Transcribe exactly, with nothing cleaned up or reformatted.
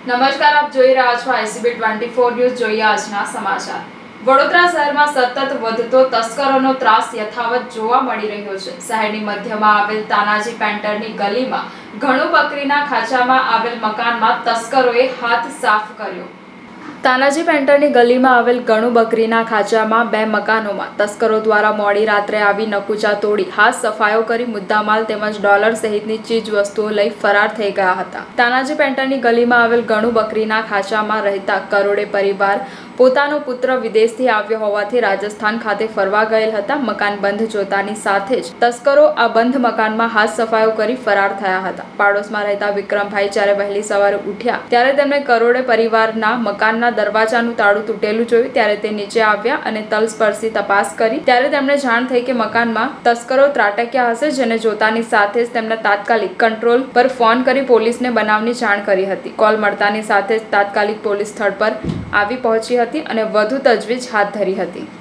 નમસ્કાર, આપ જોઈ રહ્યા છો આઈસીબી ટ્વેન્ટી ફોર ન્યૂઝ। જોઈએ આજના સમાચાર। વડોદરા શહેરમાં સતત વધતો તસ્કરોનો ત્રાસ યથાવત જોવા મળી રહ્યો છે। શહેરની મધ્યમાં આવેલ તાનાજી પેન્ટરની ગલીમાં ઘણુ બકરીના ખાંચામાં આવેલ મકાનમાં તસ્કરોએ હાથ સાફ કર્યો। તાનાજી પેન્ટરની ગલીમાં આવેલ ગણુ બકરીના ખાંચામાં બે મકાનોમાં તસ્કરો દ્વારા મોડી રાત્રે આવી નકુચા તોડી હાથ સફાયો કરી મુદ્દામાલ તેમજ ડોલર સહિતની ચીજ વસ્તુઓ લઈ ફરાર થઈ ગયા હતા। તાનાજી પેન્ટરની ગલીમાં આવેલ ગણુ બકરીના ખાંચામાં રહેતા કરોડે પરિવાર પોતાનો પુત્ર વિદેશથી આવ્યો હોવાથી રાજસ્થાન ખાતે ફરવા ગયેલ હતા। મકાન બંધ જોતાની સાથે જ તસ્કરો આ બંધ મકાનમાં હાથ સફાયો કરી ફરાર થયા હતા। પાડોશમાં રહેતા વિક્રમભાઈ જ્યારે વહેલી સવારે ઉઠ્યા ત્યારે તેમણે કરોડે પરિવારના મકાનના દરવાજાનું તાળું તૂટેલું જોયું। ત્યારે તે નીચે આવ્યા અને તલસ્પર્શી તપાસ કરી ત્યારે તેમને જાણ થઈ કે મકાનમાં તસ્કરો ત્રાટક્યા હશે, જેને જોતાની સાથે જ તેમણે તાત્કાલિક કંટ્રોલ પર ફોન કરી પોલીસને બનાવની જાણ કરી હતી। કોલ મળતાની સાથે જ તાત્કાલિક પોલીસ સ્થળ પર આવી પહોંચી હતી અને વધુ તજવીજ હાથ ધરી હતી।